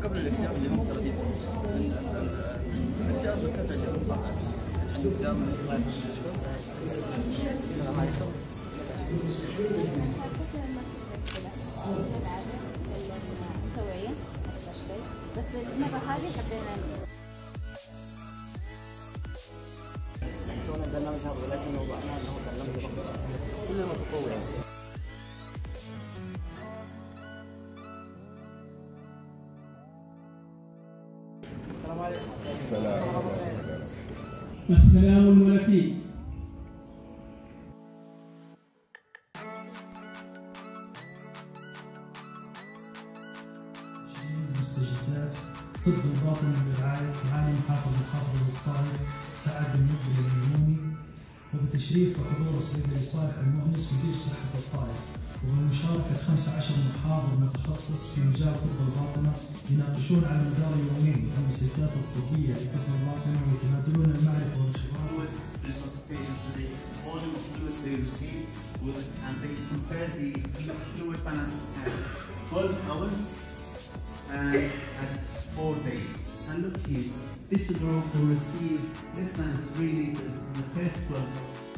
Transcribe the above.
قبل الاكتئاب اللي هم 30 الاكتئاب مكتب المقاطعة عندهم اكتئاب من الله يشفى. السلام عليكم. توعية نفس الشيء، بس المرة هذه حبينا سوينا البرنامج هذا ولكن وضعنا انه برنامج رقمي كلنا متطور. السلام عليكم. السلام الملكي. المستجدات ضد الباطن برعاية معالي محافظ الطائف سعد بن مقبل اليمومي، وبتشريف وحضور الصيدلي صالح المؤنس مدير صحة الطائف، وبمشاركة 15 محاضر متخصص في مجال طب الباطنة يناقشون على مدار يومين المستجدات الطبية في طب الباطنة ويتبادلون المعرفة والخبرات. Resuscitation to the volume of fluids they receive and they compare the fluid balance at 12 hours and at 4 days. And look here, this group will receive less than 3 liters in the first 12 hours.